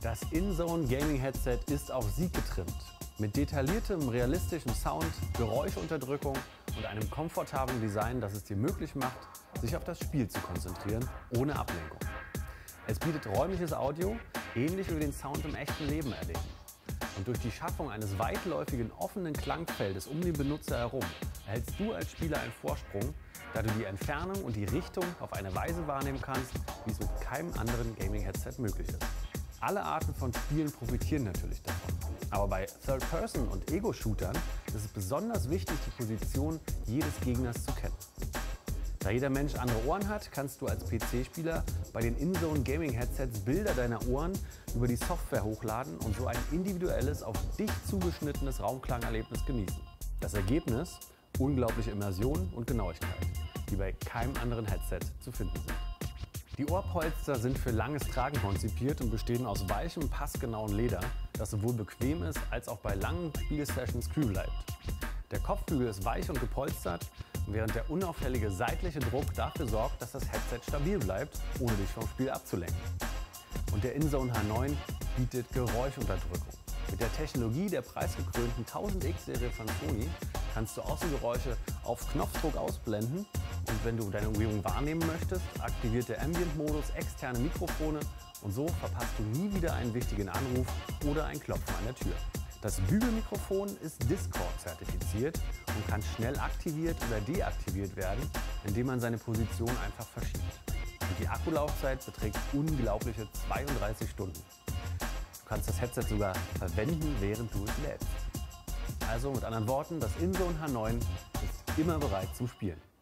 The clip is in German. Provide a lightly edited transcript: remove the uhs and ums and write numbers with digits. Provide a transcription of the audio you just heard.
Das InZone Gaming Headset ist auf Sieg getrimmt. Mit detailliertem, realistischem Sound, Geräuschunterdrückung und einem komfortablen Design, das es dir möglich macht, sich auf das Spiel zu konzentrieren, ohne Ablenkung. Es bietet räumliches Audio, ähnlich wie wir den Sound im echten Leben erleben. Und durch die Schaffung eines weitläufigen, offenen Klangfeldes um den Benutzer herum erhältst du als Spieler einen Vorsprung, da du die Entfernung und die Richtung auf eine Weise wahrnehmen kannst, wie es mit keinem anderen Gaming-Headset möglich ist. Alle Arten von Spielen profitieren natürlich davon. Aber bei Third-Person- und Ego-Shootern ist es besonders wichtig, die Position jedes Gegners zu kennen. Da jeder Mensch andere Ohren hat, kannst du als PC-Spieler bei den InZone Gaming Headsets Bilder deiner Ohren über die Software hochladen und so ein individuelles, auf dich zugeschnittenes Raumklangerlebnis genießen. Das Ergebnis? Unglaubliche Immersion und Genauigkeit, die bei keinem anderen Headset zu finden sind. Die Ohrpolster sind für langes Tragen konzipiert und bestehen aus weichem, passgenauen Leder, das sowohl bequem ist, als auch bei langen Spielsessions kühl bleibt. Der Kopfbügel ist weich und gepolstert, während der unauffällige seitliche Druck dafür sorgt, dass das Headset stabil bleibt, ohne dich vom Spiel abzulenken. Und der InZone H9 bietet Geräuschunterdrückung. Mit der Technologie der preisgekrönten 1000X-Serie von Sony kannst du Außengeräusche auf Knopfdruck ausblenden und wenn du deine Umgebung wahrnehmen möchtest, aktiviert der Ambient-Modus externe Mikrofone und so verpasst du nie wieder einen wichtigen Anruf oder ein Klopfen an der Tür. Das Bügelmikrofon ist Discord-zertifiziert und kann schnell aktiviert oder deaktiviert werden, indem man seine Position einfach verschiebt. Und die Akkulaufzeit beträgt unglaubliche 32 Stunden. Du kannst das Headset sogar verwenden, während du es lädst. Also mit anderen Worten, das InZone H9 ist immer bereit zum Spielen.